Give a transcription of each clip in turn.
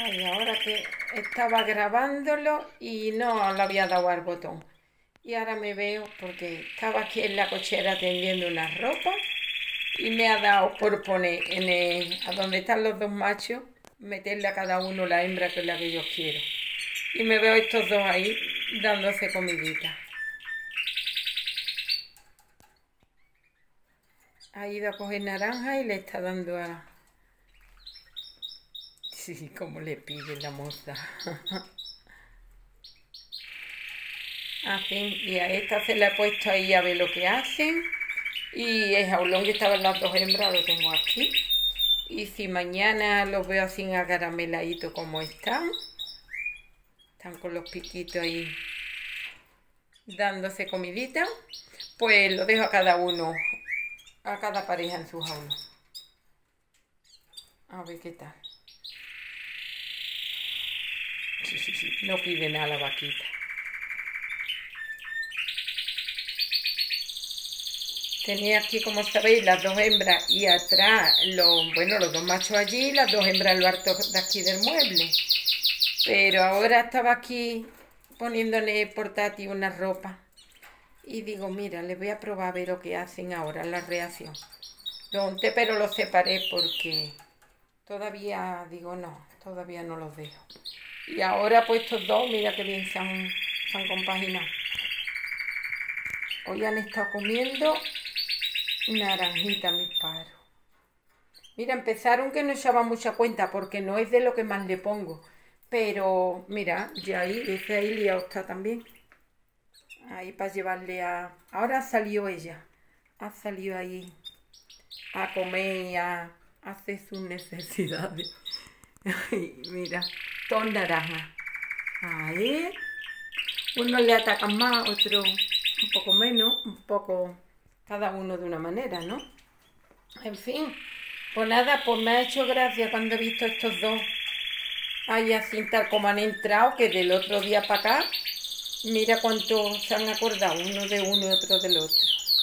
Ay, ahora que estaba grabándolo y no le había dado al botón. Y ahora me veo porque estaba aquí en la cochera tendiendo una ropa y me ha dado por poner a donde están los dos machos, meterle a cada uno la hembra que es la que yo quiero. Y me veo estos dos ahí dándose comidita. Ha ido a coger naranja y le está dando a... Sí, como le pide la moza. Hacen, y a esta se la he puesto ahí a ver lo que hacen. Y el jaulón que estaban las dos hembras lo tengo aquí. Y si mañana los veo así acarameladitos como están con los piquitos ahí dándose comidita, pues lo dejo a cada uno, a cada pareja en su jaula. A ver qué tal. Sí, sí, sí. No pide nada la vaquita. Tenía aquí, como sabéis, las dos hembras y atrás, los dos machos allí, las dos hembras en lo alto de aquí del mueble. Pero ahora estaba aquí poniéndole portátil una ropa. Y digo, mira, les voy a probar a ver lo que hacen ahora, la reacción. Lo unté, pero los separé porque todavía, digo, no, todavía no los dejo. Y ahora pues estos dos, mira que bien se han compaginado. Hoy han estado comiendo naranjita, mis pájaros. Mira, empezaron que no echaba mucha cuenta porque no es de lo que más le pongo. Pero, mira, ya ahí, ese ahí liado está también. Ahí para llevarle a... Ahora salió ella. Ha salido ahí a comer y a hacer sus necesidades. Ay, mira, todo naranja. Ahí. Unos le atacan más, otros un poco menos, un poco... Cada uno de una manera, ¿no? En fin, pues nada, pues me ha hecho gracia cuando he visto estos dos ahí así tal como han entrado, que del otro día para acá, mira cuánto se han acordado, uno de uno y otro del otro.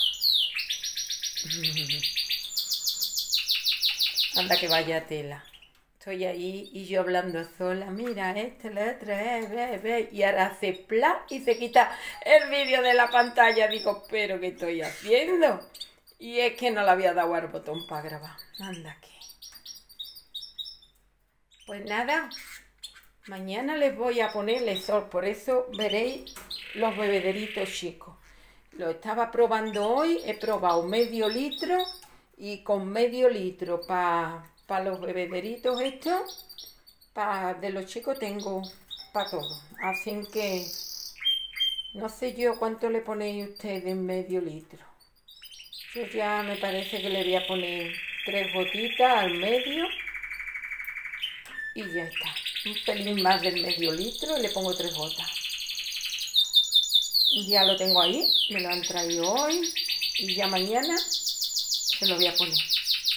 Anda que vaya tela. Estoy ahí y yo hablando sola, mira, la otra, ve. Y ahora hace pla y se quita el vídeo de la pantalla. Digo, pero ¿qué estoy haciendo? Y es que no le había dado al botón para grabar. Anda aquí. Pues nada, mañana les voy a ponerle sol, por eso veréis los bebederitos chicos. Lo estaba probando hoy, he probado medio litro y con medio litro para los bebederitos estos, de los chicos tengo para todo. Así que no sé yo cuánto le ponéis ustedes en medio litro. Yo ya me parece que le voy a poner 3 gotitas al medio y ya está. Un pelín más del medio litro y le pongo 3 gotas. Y ya lo tengo ahí, me lo han traído hoy y ya mañana se lo voy a poner.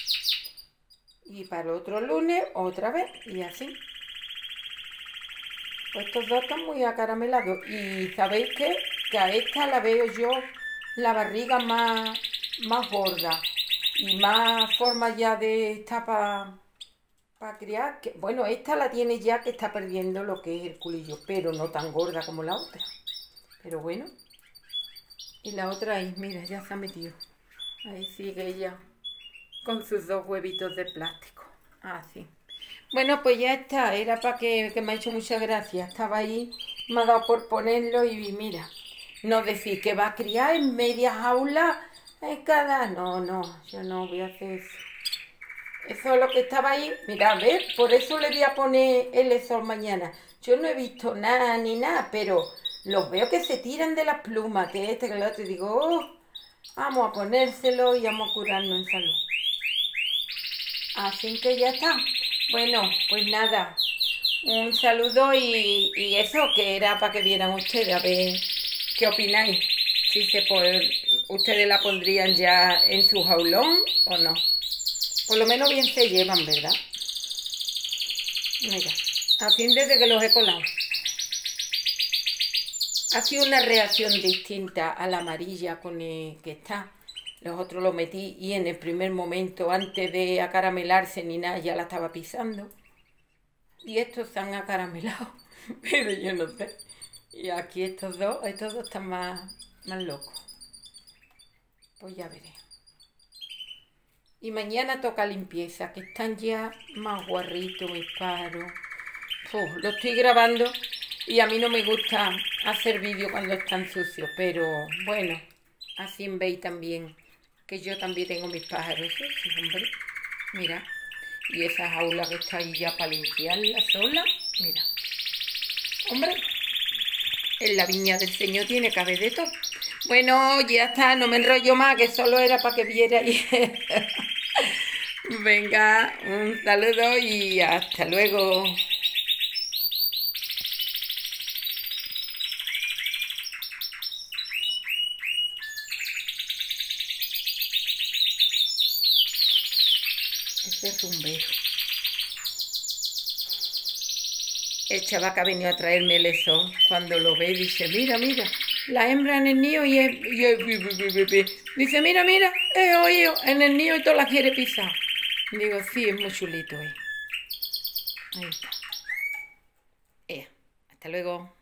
Y para el otro lunes otra vez y así. Pues estos dos están muy acaramelados. Y ¿sabéis qué? Que a esta la veo yo la barriga más gorda y más forma ya de estar para criar. Bueno, esta la tiene ya que está perdiendo lo que es el culillo, pero no tan gorda como la otra. Pero bueno. Y la otra ahí, mira, ya se ha metido. Ahí sigue ella con sus 2 huevitos de plástico. Así. Bueno, pues ya está. Era para que me ha hecho mucha gracia. Estaba ahí, me ha dado por ponerlo y mira. No decir que va a criar en media jaula en cada... No, yo no voy a hacer eso. Eso es lo que estaba ahí. Mira, a ver, por eso le voy a poner el sol mañana. Yo no he visto nada ni nada, pero los veo que se tiran de las plumas, que que el otro, y digo, vamos a ponérselo y vamos a curarnos en salud. Así que ya está. Bueno, pues nada, un saludo y eso que era para que vieran ustedes, a ver qué opináis. Si ustedes la pondrían ya en su jaulón o no. Por lo menos bien se llevan, ¿verdad? Mira, así desde que los he colado. Ha sido una reacción distinta a la amarilla con el que está. Los otros los metí y en el primer momento, antes de acaramelarse ni nada, ya la estaba pisando. Y estos se han acaramelado, pero yo no sé. Y aquí estos dos están más locos. Pues ya veré. Y mañana toca limpieza, que están ya más guarritos mis pájaros. Lo estoy grabando y a mí no me gusta hacer vídeo cuando están sucios, pero bueno, así veis también que yo también tengo mis pájaros sucios, hombre. Mira, y esa jaula que está ahí ya para limpiarla sola, mira. Hombre, en la viña del Señor tiene que haber de todo. Bueno, ya está, no me enrollo más, que solo era para que vierais. Venga, un saludo y hasta luego. Este es rumbero. El chaval que ha venido a traerme el eso, cuando lo ve, dice, mira, mira, la hembra en el nido dice, mira, mira, he oído en el nido y todas las quiere pisar. Digo, sí, es muy chulito, Ahí está. Hasta luego.